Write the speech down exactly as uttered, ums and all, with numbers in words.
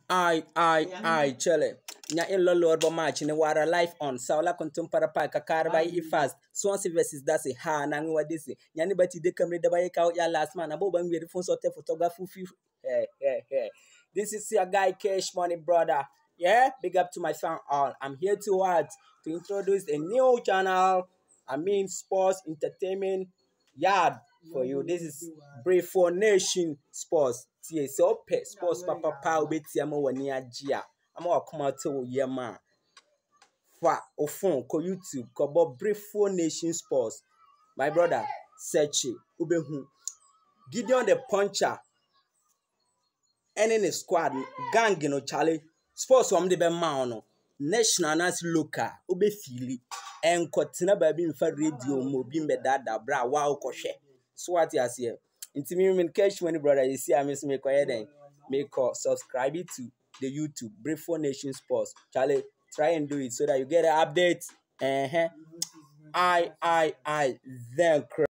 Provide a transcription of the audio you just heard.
I, I, I, chele. Nya in lolo bo match in the water life on Saula contum para pa kakar by e fast. Swansea versus that's a ha nang what this. Nyani bati de camera the bike out ya last man. Abo bang with phone so photography. Hey, hey, hey. This is your guy Cash Money brother. Yeah, big up to my fan all. I'm here to what? To introduce a new channel. I mean sports entertainment yard for you. This is brifor Nation Sports. Tie so pet sports papa pa obeti ama wani agye a ama wakoma to yema fa ofon ko YouTube ko bo brifor Nation Sports. My brother search it ubehu Gideon the Puncher any squad gang no chale sports wam de be ma no national as local ube fili enkotina ba bi mfa radio mo bi mbedada bra wa ukohwe so what you say intimi men Cash Money brother you see am me ko yeden make subscribe to the YouTube brifor Nation Sports chale try and do it so that you get an update. Uh-huh. I I I then